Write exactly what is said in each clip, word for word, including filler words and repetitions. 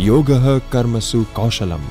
योगः कर्मसु कौशलम्।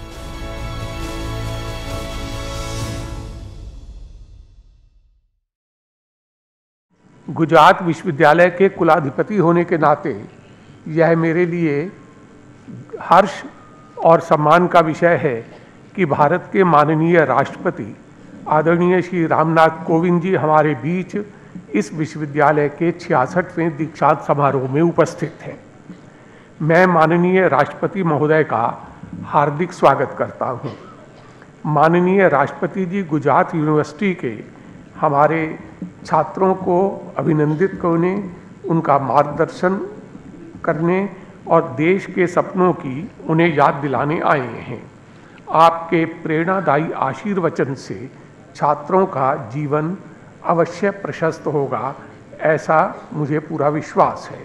गुजरात विश्वविद्यालय के कुलाधिपति होने के नाते यह मेरे लिए हर्ष और सम्मान का विषय है कि भारत के माननीय राष्ट्रपति आदरणीय श्री रामनाथ कोविंद जी हमारे बीच इस विश्वविद्यालय के छियासठवें दीक्षांत समारोह में उपस्थित हैं। मैं माननीय राष्ट्रपति महोदय का हार्दिक स्वागत करता हूं। माननीय राष्ट्रपति जी गुजरात यूनिवर्सिटी के हमारे छात्रों को अभिनंदित करने, उनका मार्गदर्शन करने और देश के सपनों की उन्हें याद दिलाने आए हैं। आपके प्रेरणादायी आशीर्वचन से छात्रों का जीवन अवश्य प्रशस्त होगा, ऐसा मुझे पूरा विश्वास है।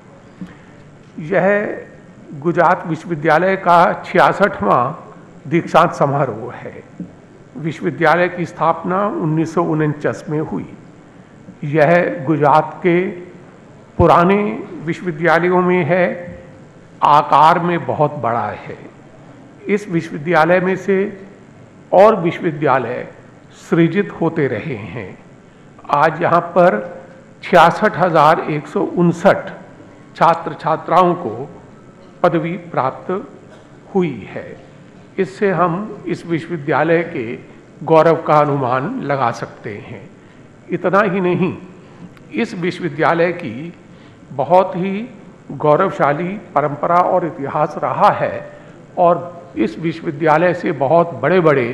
यह गुजरात विश्वविद्यालय का छियासठवां दीक्षांत समारोह है। विश्वविद्यालय की स्थापना उन्नीस सौ उनचास में हुई। यह गुजरात के पुराने विश्वविद्यालयों में है, आकार में बहुत बड़ा है। इस विश्वविद्यालय में से और विश्वविद्यालय सृजित होते रहे हैं। आज यहाँ पर छियासठ हजार एक सौ उनसठ छात्र छात्राओं को पदवी प्राप्त हुई है। इससे हम इस विश्वविद्यालय के गौरव का अनुमान लगा सकते हैं। इतना ही नहीं, इस विश्वविद्यालय की बहुत ही गौरवशाली परंपरा और इतिहास रहा है और इस विश्वविद्यालय से बहुत बड़े बड़े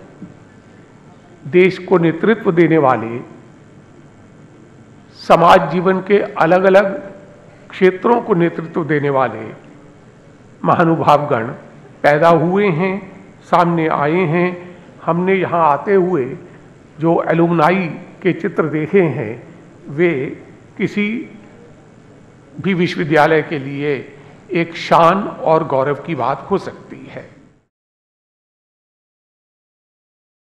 देश को नेतृत्व देने वाले, समाज जीवन के अलग अलग क्षेत्रों को नेतृत्व देने वाले महानुभावगण पैदा हुए हैं, सामने आए हैं। हमने यहाँ आते हुए जो एलुमनाई के चित्र देखे हैं, वे किसी भी विश्वविद्यालय के लिए एक शान और गौरव की बात हो सकती है।